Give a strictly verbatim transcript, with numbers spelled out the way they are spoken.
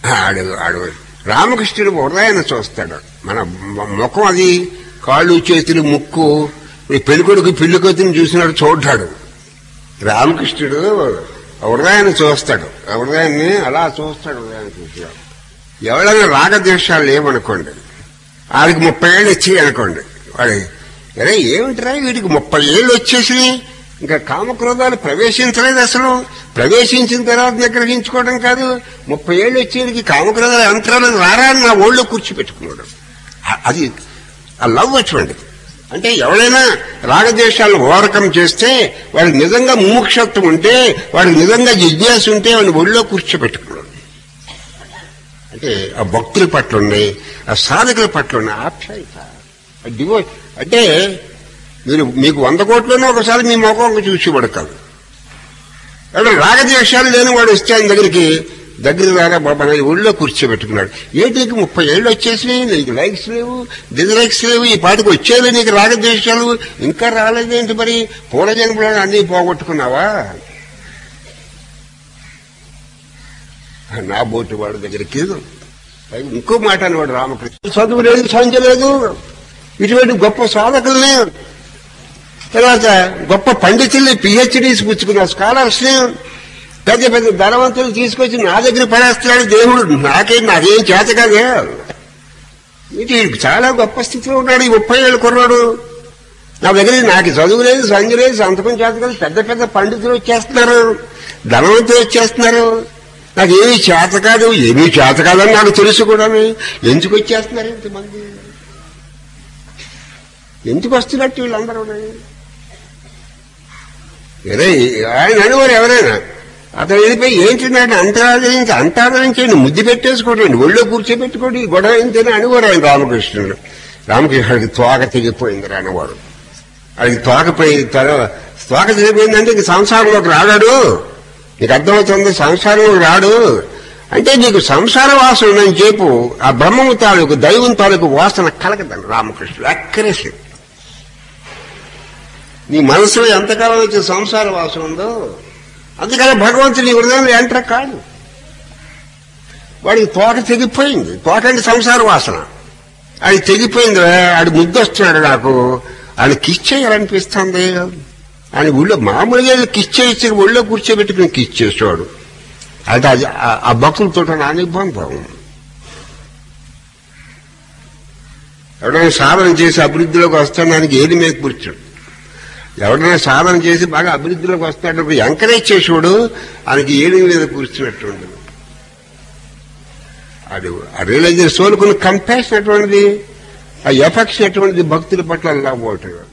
ఆడు ఆడు రామకృష్ణుడు హృదయాన్ని చూస్తాడు. మన ముఖం అది కాళ్ళు చేతులు ముక్కు పెళ్ళికొడుకు పిల్లికొత్తిని చూసినాడు చూడ్డాడు. రామకృష్ణుడు హృదయాన్ని చూస్తాడు. హృదయాన్ని అలా చూస్తాడు. హృదయాన్ని చూస్తాడు. ఎవరైనా రాగద్వేషాలు లేవనుకోండి, వాడికి ముప్పై ఏళ్ళు వచ్చాయి అనుకోండి, వాడి అరే ఏమిటిరా వీడికి ముప్పై ఏళ్ళు వచ్చేసి ఇంకా కామక్రోధాలు ప్రవేశించలేదు. అసలు ప్రవేశించిన తర్వాత నిగ్రహించుకోవడం కాదు, ముప్పై ఏళ్ళు వచ్చేటికి కామక్రోధాలు యంత్రాలు రారా నా ఓళ్ళో కూర్చోపెట్టుకున్నాడు. అది ఆ లవ్ అటువంటిది. అంటే ఎవరైనా రాగద్వేషాలను ఓవర్కమ్ చేస్తే వాడికి నిజంగా ముముక్షత్వం ఉంటే, వాడికి నిజంగా జిజ్ఞాస ఉంటే వాడిని ఒళ్ళో కూర్చోపెట్టుకున్నాడు. అంటే ఆ భక్తుల పట్ల ఉన్నాయి, ఆ సాధకుల పట్ల ఉన్నాయి ఆప్యాయత, డివో. అంటే మీరు మీకు వంద కోట్లోనే ఒకసారి మీ ముఖం చూసి పడతారు. ఎవరైనా రాగద్వేషాలు లేని వాడు వస్తే ఆయన దగ్గరికి దగ్గర రాగా బాబా ఒళ్ళో కూర్చోబెట్టుకున్నాడు. ఏంటి నీకు ముప్పై ఏళ్ళు వచ్చేసినాయి, నీకు లైక్స్ లేవు, డిజలైక్స్ లేవు, ఈ పాటికి వచ్చేది నీకు రాగద్వేషాలు ఇంకా రాలేదేంటి, మరి పూల జన్మలో అన్నీ పోగొట్టుకున్నావా? నా బోటు వాడి దగ్గరికి ఇంకో మాట అనేవాడు రామకృష్ణ. చదువు లేదు, సంఖ్య లేదు, ఇటువంటి గొప్ప సాధకుల్ని, తర్వాత గొప్ప పండితుల్ని, పిహెచ్డీస్ పుచ్చుకున్న స్కాలర్స్ ని, పెద్ద పెద్ద ధనవంతులు తీసుకొచ్చి నా దగ్గర పడేస్తున్నాడు దేవుడు. నాకేం నాకేం చేత కాదే. ఇది చాలా గొప్ప స్థితిలో ఉన్నాడు ఈ ముప్పై ఏళ్ళు కుర్రాడు. నా దగ్గర నాకు చదువు లేదు, సంఖ్య లేదు, సంతకం చేత కాదు, పెద్ద పెద్ద పండితులు వచ్చేస్తున్నారు, ధనవంతులు వచ్చేస్తున్నారు, నాకు ఏమీ చేత కాదు, ఏమీ చేత కాదని నాకు తెలుసు కూడా. ఎందుకు వచ్చేస్తున్నారు ఇంతమంది? ఎందుకు వస్తున్నట్టు వీళ్ళందరూ? అరే ఆయన అనేవారు ఎవరైనా అతను వెళ్ళిపోయి ఏంటంటే అంతరాదరించి అంతరాదరించండి, ముద్దు పెట్టేసుకోండి, ఒళ్ళో కూర్చోబెట్టుకోండి, గొడవ ఏంటని అనేవారు ఆయన రామకృష్ణుడు. రామకృష్ణుడికి తోక తెగిపోయింది అనేవాడు. అది తోకపోయి తోక తెగిపోయిందంటే ఇంక సంసారంలోకి రాడాడు. నీకు అర్థమవుతుంది, సంసారంలోకి రాడు అంటే నీకు సంసార వాసన ఉందని చెప్పు. ఆ బ్రహ్మము తాలూకు దైవం తాలూకు వాసన కలగదండి రామకృష్ణుడు. అక్కరేసి నీ మనసులో ఎంతకాలం వచ్చే సంసార వాసన ఉందో అందుకని భగవంతుని హృదయంలో ఎంటర్ కాదు. వాడికి తోక తెగిపోయింది. తోక అంటే సంసార వాసన. అది తెగిపోయింది. ఆడు ముద్దు వస్తున్నాడు, నాకు ఆయన కిస్ చేయాలనిపిస్తుంది. ఆయన ఊళ్ళో మామూలుగా కిస్ చేసి ఒళ్ళో కూర్చోబెట్టుకుని కిస్ చేసేవాడు. అంటే అది ఆ భక్తులతో నా నిబంధం. ఎవడైనా సాధన చేసి అభివృద్ధిలోకి వస్తాడానికి ఏది మీద కూర్చోడు. ఎవడైనా సాధన చేసి బాగా అభివృద్ధిలోకి వస్తాడు ఎంకరేజ్ చేసేవాడు ఆయనకి ఏడు మీద కూర్చున్నట్టు ఉండదు. అది ఆ రియలైజర్ సోలుకున్న కంపాషన్ అటువంటిది, ఆ ఎఫెక్షన్ అటువంటిది భక్తుల పట్ల అలా పోవటం.